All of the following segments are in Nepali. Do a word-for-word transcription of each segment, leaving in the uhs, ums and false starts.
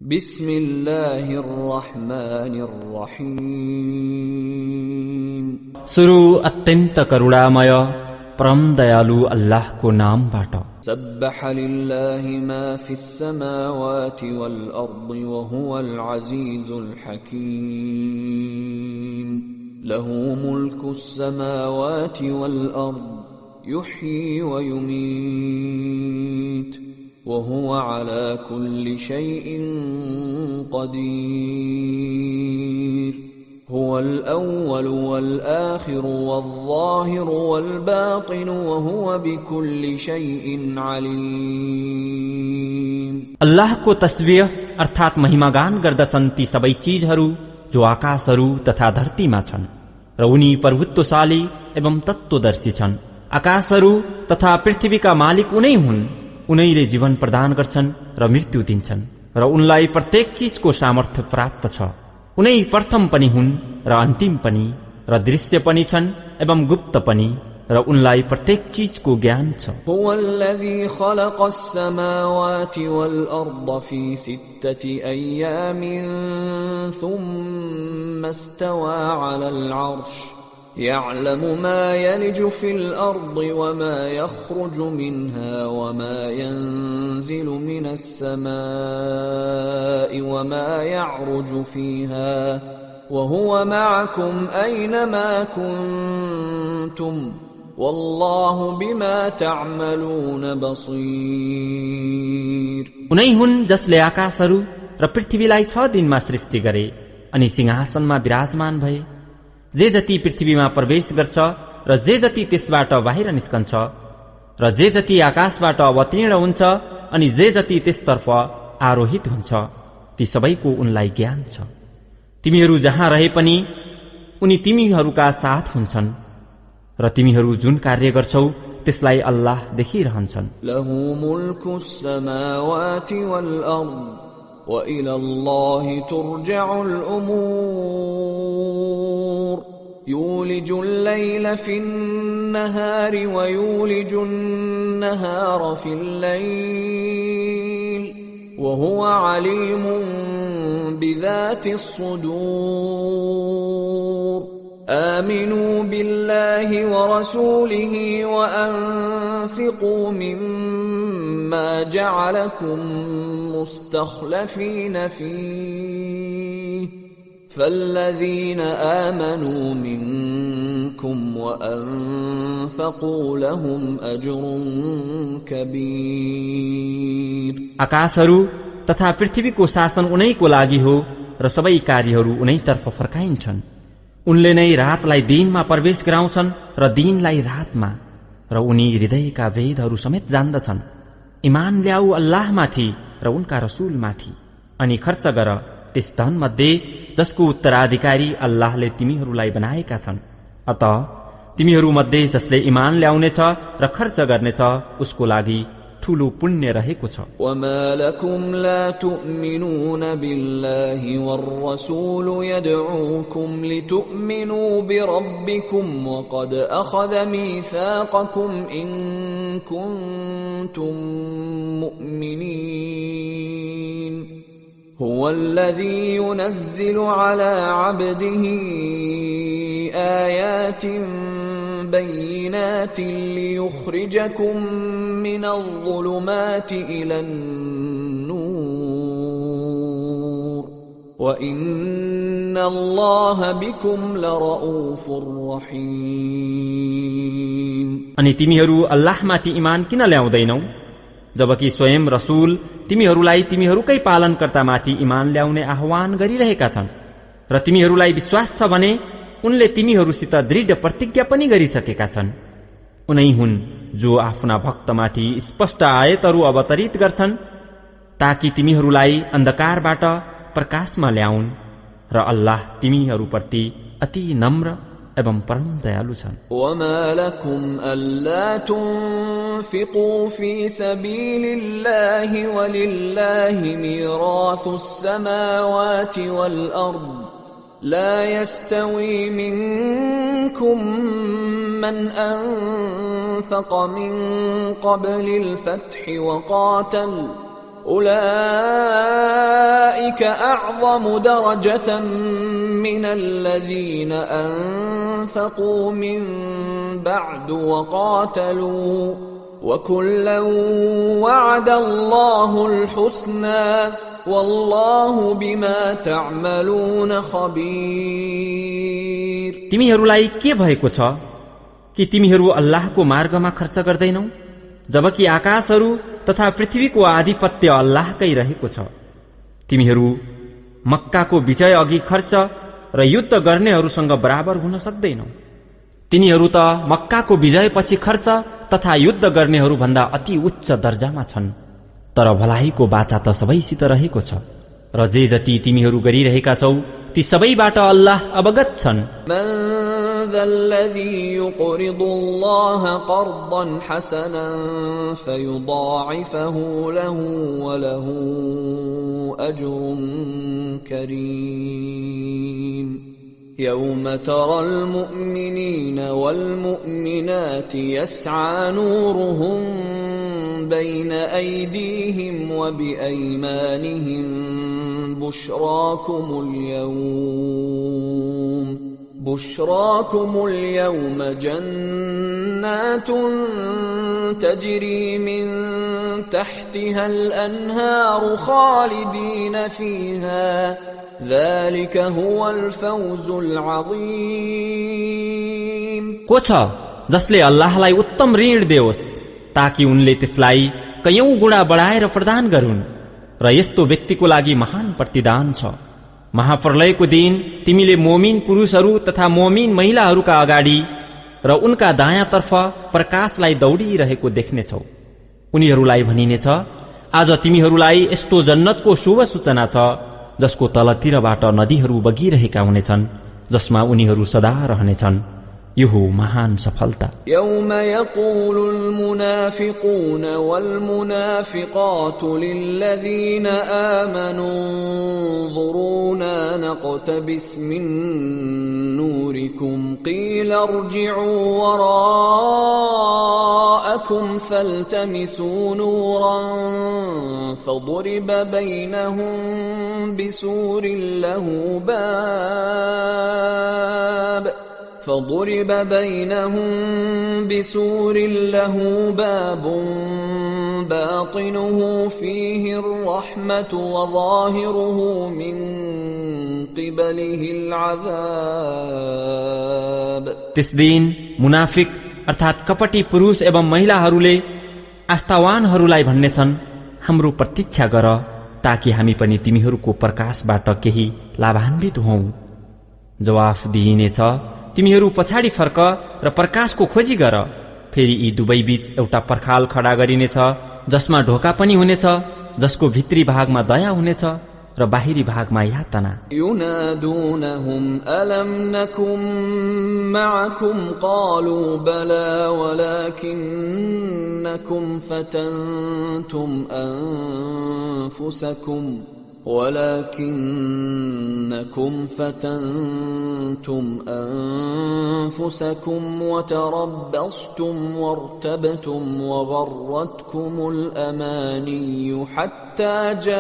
बिस्मिल्लाहिर्रहमानिर्रहीम। सुरु अत्यन्त करुणामय परम दयालु अल्लाहको नामबाट। सब्बह लिल्लाहि मा फिस समावाति वल अर्दि व हुवल अजीजुल हकीम। लहु मुल्कुस समावाति वल अर्द युह्यी व युमीत वहुव अला कुल्लि शैइन क़दीर। हुवल अव्वल वल आखिर वल ज़ाहिर वल बातिन वहुव बिकुल्लि शैइन अलीम। अल्लाहको तस्बिह अर्थात महिमागान गर्दछन् ती सबै चीजहरू जो आकाशहरू तथा धरतीमा छन् र उनी प्रभुत्वशाली एवं तत्त्वदर्शी छन्। आकाशहरू तथा पृथ्वीका मालिक उनै हुन्। उनैले जीवन प्रदान गर्छन् र मृत्यु दिन्छन् र उनलाई प्रत्येक चीजको सामर्थ्य प्राप्त छ। उनै प्रथम पनि हुन् र अन्तिम पनि र दृश्य पनि छन् एवं गुप्त पनि र उनलाई प्रत्येक चीजको ज्ञान छ। हुवल्लज़ी खलक़स समावाति वल अर्द फी सित्तति अय्यामिन थुम्मा इस्तवा अलल अर्श यअलमु मा यलिजु फिल अर्दि वमा यख्रुजु मिन्हा वमा यंजिलु मिनस समाइ वमा यअरुजु फीहा वहुव मअकुम ऐनमा कुन्तुम वल्लाहु बिमा तअमलून बसीर। उनै हुन् जसले आकाशहरू र पृथ्वीलाई छ दिनमा सृष्टि गरे अनि सिंहासनमा विराजमान भए। जे जति पृथ्वीमा प्रवेश गर्छ र जे जति त्यसबाट बाहिर निस्कन्छ र जे जति आकाशबाट अवतीर्ण हुन्छ अनि जे जति त्यसतर्फ आरोहित हुन्छ ती सबैको उनलाई ज्ञान छ। तिमीहरू जहाँ रहे पनि उनी तिमीहरूका साथ हुन्छन् र तिमीहरू जुन कार्य गर्छौ त्यसलाई अल्लाह देखिरहन्छन्। लहु मुल्कुस समावाति वल अर्द व इलल्लाहि तुरजउल उमूर। युलिजुल लैल फिन नहारि व युलिजुन नहार फिल लैल व हुव अलीमुन बिज़ातिस सुदूर। आमिनू बिल्लाहि व रसूलिहि व अनफिqू मिम्मा जअलकुम मुस्तख्लफीन फीह فالذين آمنوا منكم وأنفقوا لهم أجر كبير। आकाशहरू तथा पृथ्वीको शासन उनैको लागि हो र सबै कार्यहरू उनैतर्फ फर्काइन्छन्। उनले नै रातलाई दिनमा प्रवेश गराउँछन् र दिनलाई रातमा र उनी हृदयका भेदहरू समेत जान्दछन्। इमान ल्याऊ अल्लाहमाथि र उनका रसूलमाथि अनि खर्च गर त्यस धन मध्ये जसको उत्तराधिकारी अल्लाहले तिमीहरूलाई बनाएका छन्। अत तिमीहरू मध्ये जसले इमान ल्याउनेछ र खर्च गर्नेछ उसको लागि ठूलो पुण्य रहेको छ। वमा लकुम ला तुमिनून बिल्लाहि वररसूल यदऊकुम लितुमिनू बिरब्बिकुम वक़द अख़ज़ मीसाक़कुम इन कुन्तुम मुमिनीन। हुवल्लज़ी युनज़्ज़िलु अला अब्दिही आयातिन बय्यिनातिन लियुख़्रिजकुम मिनज़्ज़ुलुमाति इलन्नूर व इन्नल्लाह बिकुम लरऊफुर रहीम। अनि तिमीहरू अल्लाहमाथि इमान किन ल्याउँदैनौ जबकि स्वयं रसूल तिमीहरूलाई तिमीहरूकै पालनकर्तामाथि इमान ल्याउने आह्वान गरिरहेका छन् र तिमीहरूलाई विश्वास छ भने उनले तिमीहरूसित दृढ प्रतिज्ञा पनि गरिसकेका छन्। उनै हुन् जो आफ्ना भक्तमाथि स्पष्ट आयतहरू अवतरित गर्छन् ताकि तिमीहरूलाई अन्धकारबाट प्रकाशमा ल्याउन् र अल्लाह तिमीहरूप्रति अति नम्र एवं परम दयालु छन्। वमा लकुम अल्ला तुन्फिकू फी सबीलिल्लाहि वलिल्लाहि मीराथुस समावाति वल अर्द ला यस्तवी मिनकुम मन अनफक़ मिन क़ब्लिल फ़त्हि वक़ातल أولئك أعظم درجة من الذين أنفقوا من بعد وقاتلوا وكلا وعد الله الحسنى والله بما تعملون خبير। तिमीहरूलाई के भएको छ कि तिमीहरू अल्लाहको मार्गमा खर्च गर्दैनौ, जबकि आकाशहरू तथा पृथ्वीको आधिपत्य अल्लाहकै रहेको छ। तिमीहरू मक्काको विजय अघि खर्च र युद्ध गर्नेहरूसँग बराबर हुन सक्दैनौ। तिनीहरू त मक्काको विजयपछि खर्च तथा युद्ध गर्नेहरू भन्दा अति उच्च दर्जामा छन्, तर भलाइको बाचा त सबैसित रहेको छ र जे जति तिमीहरू गरिरहेका छौ ती सबैबाट अल्लाह अवगत छन्। मन ذَلَّذِي يُقْرِضُ اللَّهَ قَرْضًا حَسَنًا فَيُضَاعِفَهُ لَهُ وَلَهُ أَجْرٌ كَرِيمٌ يَوْمَ تَرَى الْمُؤْمِنِينَ وَالْمُؤْمِنَاتِ يَسْعَى نُورُهُم بَيْنَ أَيْدِيهِمْ وَبِأَيْمَانِهِمْ بُشْرَاكُمُ الْيَوْمَ بشراكم اليوم جنات تجري من تحتها الأنهار خالدين فيها ذلك هو الفوز العظيم। को छ जसले अल्लाहलाई उत्तम ऋण देओस् ताकि उनले त्यसलाई कयौं गुणा बढाएर प्रदान गरून्, र यस्तो व्यक्तिको लागि महान प्रतिदान छ। महाप्रलयको दिन तिमीले मोमिन पुरुषहरू तथा मोमिन महिलाहरूका अगाडि र उनका दायाँतर्फ प्रकाशलाई दौडिरहेको देख्नेछौ। उनीहरूलाई भनिनेछ, आज तिमीहरूलाई यस्तो जन्नतको शुभ सूचना छ जसको तलतिरबाट नदीहरू बगिरहेका हुनेछन्, जसमा उनीहरू सदा रहनेछन्। यो हो महान सफलता। यौम यक़ूलु المنافقون والمنافقات للذين آمنوا انظرونا نقتبس من نوركم قيل ارجعوا وراءكم فالتمسوا نورا فضرب بينهم بسور له باب فضرب بينهم بسور له باب باطنه فيه الرحمة وظاهره من قبله العذاب। त्यस दिन मुनाफिक अर्थात कपटी पुरुष एवं महिलाहरूले आस्थावानहरूलाई भन्नेछन्, हाम्रो प्रतीक्षा गर ताकि हामी पनि तिमीहरूको प्रकाशबाट केही लाभान्वित हौं। जवाफ दिइनेछ, तिमीहरू पछाडि फर्क र प्रकाशको खोजी गर। फेरि यी दुवै बीच एउटा पर्खाल खडा गरिनेछ जसमा ढोका पनि हुनेछ, जसको भित्री भागमा दया हुनेछ र बाहिरी भागमा यातना। युनादूनहुम अलम नकुम मअकुम कालू बला वलाकिन्नकुम फतनतुम अनफुसकुम ولكنكم فتنتم أنفسكم وتربصتم وارتبتم وغرتكم الأماني حتى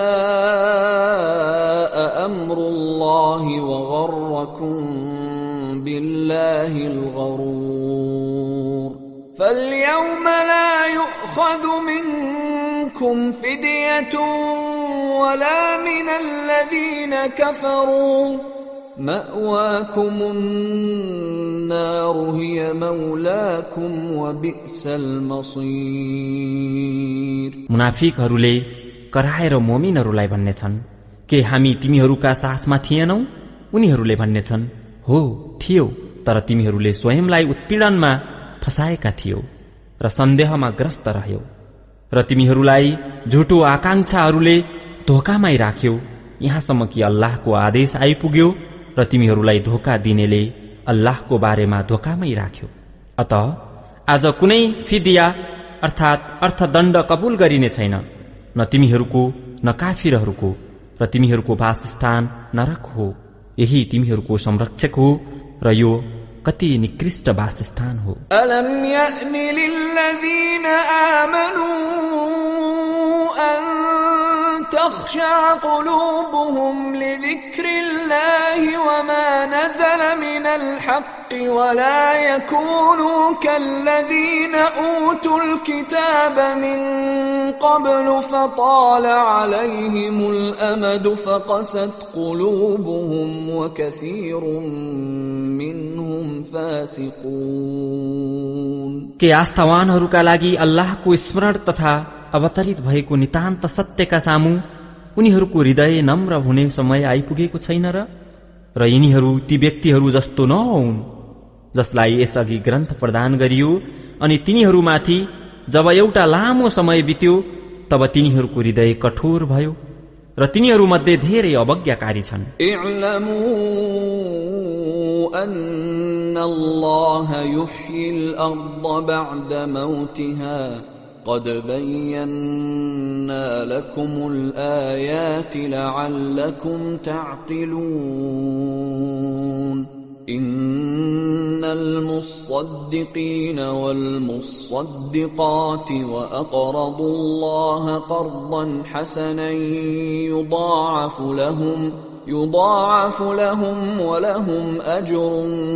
جاء أمر الله وغركم بالله الغرور فاليوم لا يؤخذ منكم فدية ولا من الذين كفروا مأواكم النار هي مولاكم وبئس المصير। मुनाफिकहरूले कराएर मोमिनहरूलाई भन्नेछन्, के हामी तिमीहरूका साथमा थिएनौ? उनीहरूले भन्नेछन्, हो थियौ, तर तिमीहरूले स्वयंलाई उत्पीडनमा फसाएका थियौ र सन्देहमा ग्रस्त रह्यौ र तिमीहरूलाई झुटो आकांक्षाहरूले धोकामै राख्यो, यहाँसम्म कि अल्लाहको आदेश आइपुग्यो र तिमीहरूलाई धोका दिनेले अल्लाहको बारेमा धोकामै राख्यो। अत आज कुनै फिदिया अर्थात अर्थदण्ड कबुल गरिने छैन, न तिमीहरूको न काफिरहरूको, र तिमीहरूको वासस्थान नरक हो। यही तिमीहरूको संरक्षक हो र यो कति निकृष्ट वासस्थान हो। अलम यानि लिल्लज़ीना आमनू अन تخشع قلوبهم لذكر الله وما نزل من الحق ولا يكونوا كالذين أوتوا الكتاب من قبل فطال عليهم الأمد فقست قلوبهم وكثير منهم فاسقون। के आस्थावानहरूका लागि अल्लाहको स्मरण तथा अवतरित भएको नितान्त सत्यका सामु उनीहरूको हृदय नम्र हुने समय आइपुगेको छैन र र यिनीहरू ती व्यक्तिहरू जस्तो नहुन् जसलाई यसअघि ग्रन्थ प्रदान गरियो अनि तिनीहरूमाथि जब एउटा लामो समय बित्यो तब तिनीहरूको हृदय कठोर भयो र तिनीहरूमध्ये धेरै अवज्ञाकारी छन्। قد بينا لكم الآيات لعلكم تعقلون إن المصدقين والمصدقات وأقرضوا الله قرضا حسنا يضاعف لهم يضاعف لهم ولهم أجر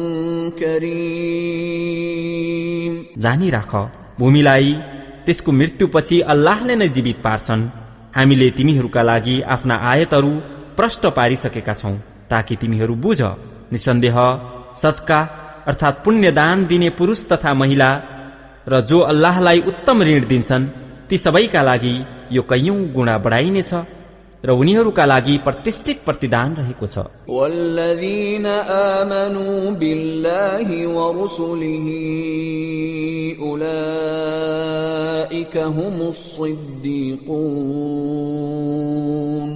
كريم। जानी राख भूमिलाई त्यसको मृत्युपछि अल्लाहले नै जीवित पार्छन्। हामीले तिमीहरूका लागि आफ्ना आयतहरू प्रष्ट पारिसकेका छौं ताकि तिमीहरू बुझ। निसन्देह सदका अर्थात् पुण्यदान दिने पुरुष तथा महिला र जो अल्लाहलाई उत्तम ऋण दिन्छन् ती सबैका लागि यो कैयौं गुणा बढाइनेछ र उनीहरूका लागि प्रतिष्ठित प्रतिदान रहेको छ। वल्लज़ीन आमनू बिल्लाहि व रुसुलिहि उलाइका हुमुस सिद्दीक़ून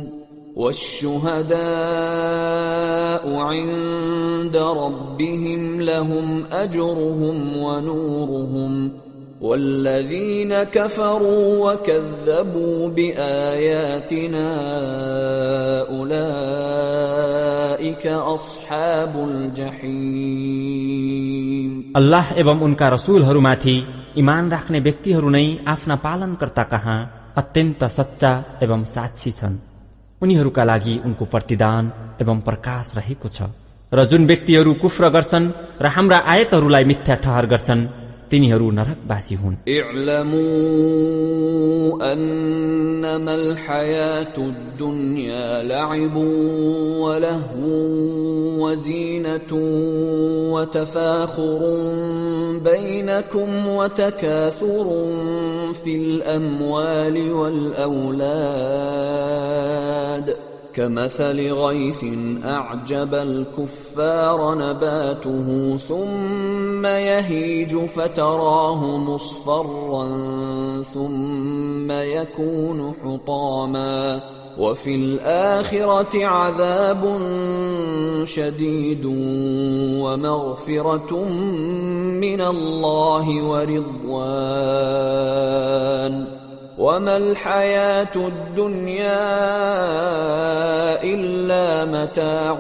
वश्शुहदाउ इन्द रब्बिहिम लहुम अज्रुहुम व नूरुहुम والذين كفروا وكذبوا بآياتنا أولئك أصحاب الجحيم। अल्लाह एवं उनका रसूलहरूमाथि ईमान राख्ने व्यक्तिहरू नै आफ्ना पालनकर्ता कहाँ अत्यन्त सच्चा एवं साक्षी छन्। उनीहरूका लागि उनको प्रतिदान एवं प्रकाश रहेको छ र जुन व्यक्तिहरू कुफ्र गर्छन् र हाम्रा आयतहरूलाई मिथ्या ठहर गर्छन् तिनीहरू नरकवासी हुन्। इअलमू अन्नमा अल-हयातुद दुन्या लअबुन व लहवुन व ज़ीनतुन व तफाखुरुन बैनकुम व तकाथुरुन फिल अम्वालि वल औलाद كمثل غيث أعجب الكفار نباته ثم يهيج فتراه مصفرا ثم يكون حطاما وفي الآخرة عذاب شديد ومغفرة من الله ورضوان وما الحياة الدنيا إلا متاع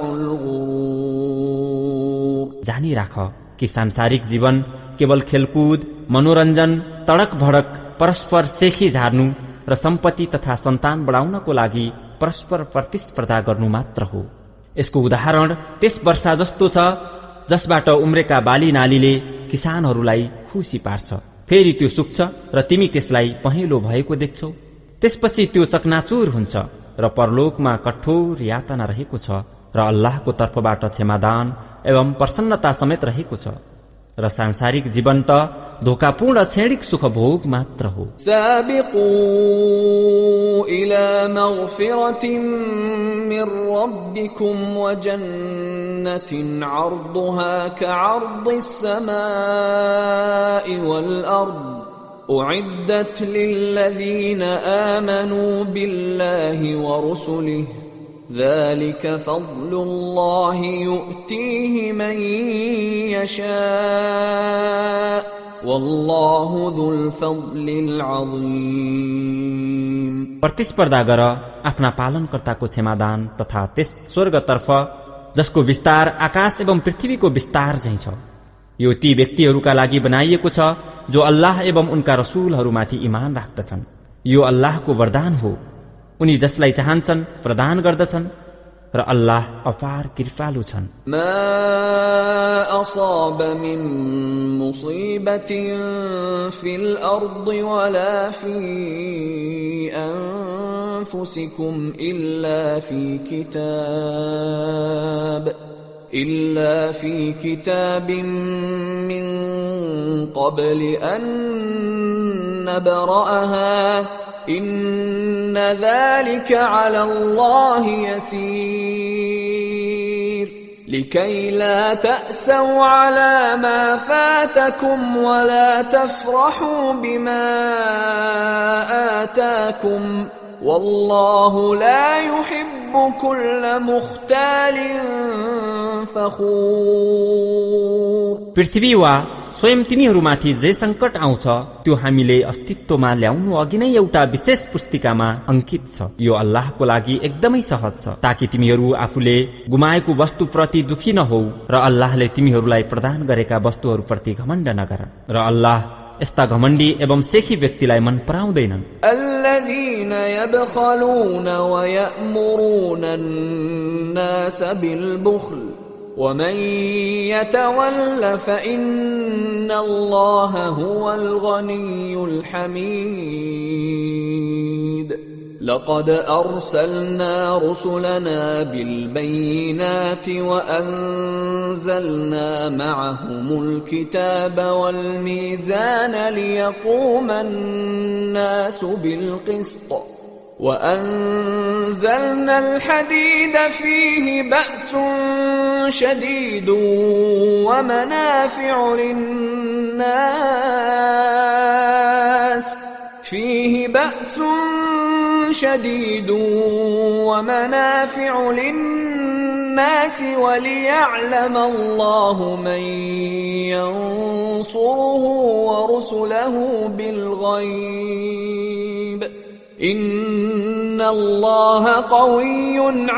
الغرور। जानी राख कि सांसारिक जीवन केवल खेलकुद मनोरञ्जन तडक भडक परस्पर सेखी झार्नु र सम्पत्ति तथा सन्तान बढाउनको लागि परस्पर प्रतिस्पर्धा गर्नु मात्र हो। यसको उदाहरण त्यस वर्षा जस्तो छ जसबाट उम्रेका बाली नालीले किसानहरूलाई खुसी पार्छ। फेरि त्यो सुक्छ र तिमी त्यसलाई पहेँलो भएको देख्छौ। त्यसपछि त्यो चकनाचुर हुन्छ र परलोकमा कठोर यातना रहेको छ र अल्लाहको तर्फबाट क्षमादान एवं प्रसन्नता समेत रहेको छ र सांसारिक जीवन त धोकापूर्ण क्षणिक सुख भोग मात्र हो। साबिqू इला मगफिरतिन मिन रब्बिकुम व जन्नतिन अर्दुहा कअर्दिस समाई वल अर्द उइद्दत लिल्लज़ीन आमनू बिल्लाहि व रुसुलिहि ذلك فضل الله يؤتيه من يشاء والله ذو الفضل العظيم। प्रतिस्पर्धा गर आफ्ना पालनकर्ताको क्षमादान तथा त्यस स्वर्गतर्फ जसको विस्तार आकाश एवं पृथ्वीको विस्तार झैं छ। यो ती व्यक्तिहरूका लागि बनाइएको छ जो अल्लाह एवं उनका रसूलहरूमाथि ईमान राख्दछन्। यो अल्लाहको वरदान हो उनी जसलाई चाहन्छन् प्रदान गर्दछन् र अल्लाह अपार कृपालु छन्। मा असाब मिन मुसीबतिन फिल अर्दि वला फी अनफुसिकुम इल्ला फी किताब इल्ला फी किताबिन मिन क़ब्लि अन नब्रअहा إن ذلك على الله يسير لكي لا تأسوا على ما فاتكم ولا تفرحوا بما آتاكم والله لا يحب كل مختال فخور। पृथ्वी वा स्वयं तिनीहरूमाथि जे संकट आउँछ त्यो हामीले अस्तित्वमा ल्याउनु अघि नै एउटा विशेष पुस्तिकामा अंकित छ। यो अल्लाहको लागि एकदमै सहज छ ताकि तिमीहरू आफूले गुमाएको वस्तुप्रति दुखी नहौ र अल्लाहले तिमीहरूलाई प्रदान गरेका वस्तुहरूप्रति घमण्ड नगर र अल्लाह यस्ता घमण्डी एवं सेखी व्यक्तिलाई मन पराउँदैनन्। الذين يبخلون ويأمرون الناس بالبخل ومن يتول فإن الله هو الغني الحميد لقد أرسلنا رسلنا بالبينات وأنزلنا معهم الكتاب والميزان ليقوم الناس بالقسط وأنزلنا الحديد فيه بأس شديد ومنافع للناس فيه بأس شديد ومنافع للناس وليعلم الله من ينصره ورسله بالغيب إن الله قوي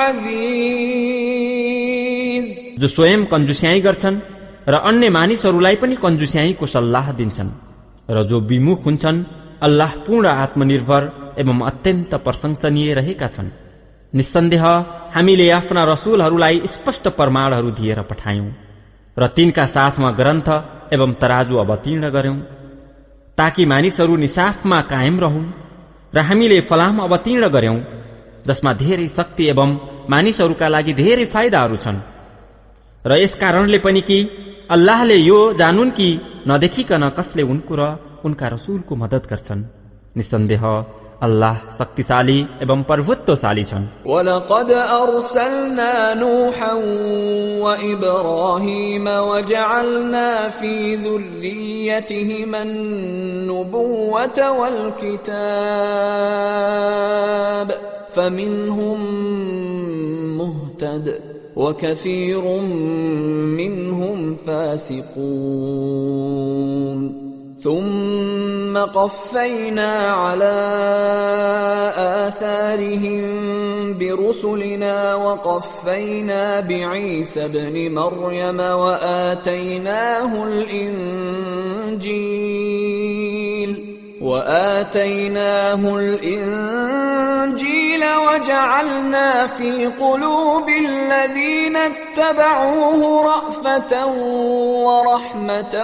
عزيز। जो स्वयं कन्जुस्याई गर्छन् र अन्य मानिसहरूलाई पनि कन्जुस्याईको सल्लाह दिन्छन् र जो विमुख हुन्छन् अल्लाह पूर्ण आत्मनिर्भर एवं अत्यन्त प्रशंसनीय रहेका छन्। निस्सन्देह हामीले आफ्ना रसूलहरूलाई स्पष्ट प्रमाणहरू दिएर पठायौं र तिनका साथमा ग्रन्थ एवं तराजु अवतीर्ण गर्यौं ताकि मानिसहरू निसाफमा कायम रहन् र हामीले फलाम अवतीर्ण गर्यौं जसमा धेरै शक्ति एवं मानिसहरूका लागि धेरै फाइदाहरू छन् र यस कारणले पनि कि अल्लाहले यो जानुन् कि नदेखिकन कसले उनको र उनका रसूलको मदत गर्छन्। निस्सन्देह अल्लाह शक्तिशाली एवं प्रभुत्वशाली छन्। वलक़द अर्सलना नूहन व इब्राहीम वजअलना फी ذुर्रियतिहिमा अन्नुबुव्वत वल किताब फमिनहुम मुहतद وكثير منهم فاسقون ثم قفينا على آثارهم برسلنا وقفينا بعيسى ابن مريم وآتيناه الإنجيل وآتيناه الإنجيل وجعلنا في قلوب الذين اتبعوه رأفة ورحمة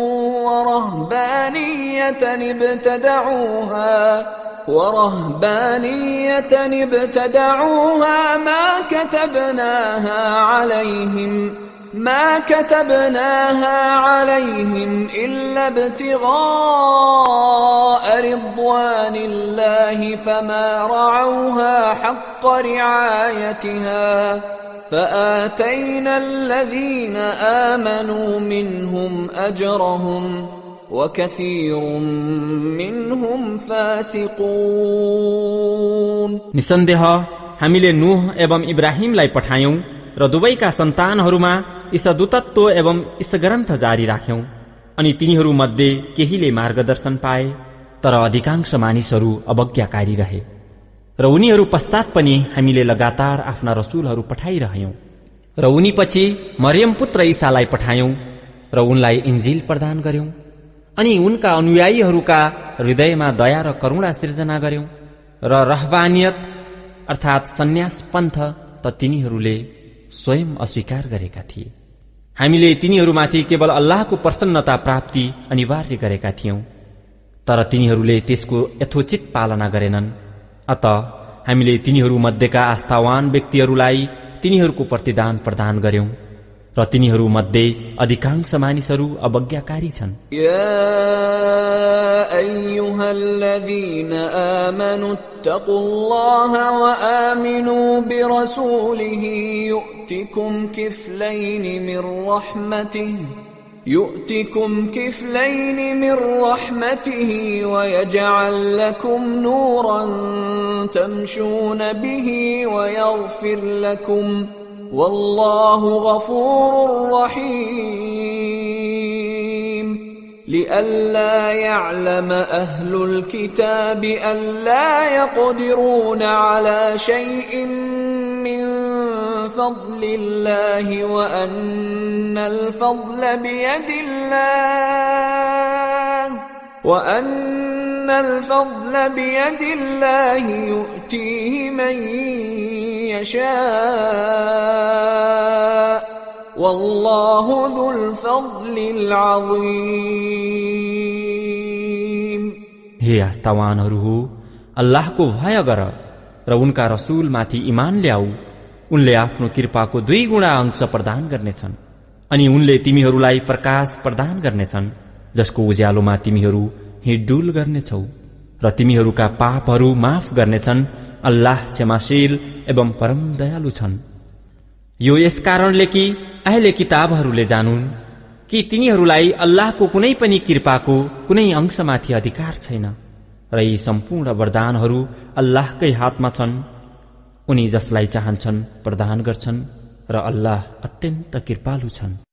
ورهبانية ابتدعوها ورهبانية ابتدعوها ما كتبناها عليهم ما كتبناها عليهم إلا ابتغاء رضوان الله فما رعوها حق رعايتها فآتينا الذين آمنوا منهم أجرهم وكثير منهم فاسقون। निसन्देह हामीले नूह एवं इब्राहिमलाई पठायौं र दुवैका सन्तानहरूमा ईशदूतत्व एवं ईशग्रन्थ जारी राख्यौं अनि तिनीहरू मध्ये केहीले मार्गदर्शन पाए तर अधिकांश मानिसहरू अवज्ञाकारी रहे र उनीहरू पश्चात पनि हामीले लगातार आफ्ना रसूलहरू पठाइरह्यौं र उनीपछि मरियम पुत्र ईसालाई पठायौं र उनलाई इन्जिल प्रदान गर्यौं अनि उनका अनुयायीहरूका हृदयमा दया र करुणा सिर्जना गर्यौं र रहबानियत अर्थात सन्यास पन्थ त तिनीहरूले स्वयं अस्वीकार गरेका थिए। हामीले तिनीहरूमाथि केवल अल्लाहको प्रसन्नता प्राप्ति अनिवार्य गरेका थियौं, तर तिनीहरूले त्यसको यथोचित पालना गरेनन्। अत हामीले तिनीहरू मध्येका आस्थावान व्यक्तिहरूलाई तिनीहरूको प्रतिदान प्रदान गर्यौं र तिनीहरू मध्ये अधिकांश मानिसहरू अवज्ञाकारी छन्। या अय्युहल्लज़ीना आमनु इत्तक़ुल्लाहा व आमिनु बिरसूलिही यु'तिकुम किफ्लैन मिन रहमतिही यु'तिकुम किफ्लैन मिन रहमतिही व यजअल लकुम नूरन तमशून बिही व यग़फिर लकुम वल्लाहु गफूरुर रहीम। लिअल्ला यअलम अहलुल किताबि अल्ला यक़दिरून अला शैइन मिन फज़लिल्लाहि व अन्नल फज़ल बियदिल्लाह व अन्नल फज़ल बियदिल्लाहि यु'तीहि मन यशाअ वल्लाहु ज़ुल फज़लिल अज़ीम। हे आस्थावानहरू हो, अल्लाहको भय गर र उनका रसूलमाथि ईमान ल्याऊ। उनले आफ्नो कृपाको दुई गुणा अंश प्रदान गर्नेछन् अनि उनले तिमीहरूलाई प्रकाश प्रदान गर्नेछन् जसको उज्यालोमा तिमीहरू हिँडडुल गर्नेछौ र तिमीहरूका पापहरू माफ गर्नेछन्। अल्लाह क्षमाशील एवं परम दयालु छन्। यो यस कारणले कि अहले किताबहरूले जानुन् कि तिनीहरूलाई अल्लाहको कुनै पनि कृपाको कुनै अंशमाथि अधिकार छैन र यी सम्पूर्ण वरदानहरू अल्लाहकै हातमा छन्। उनी जसलाई चाहन्छन् प्रदान गर्छन् र अल्लाह अत्यन्त कृपालु छन्।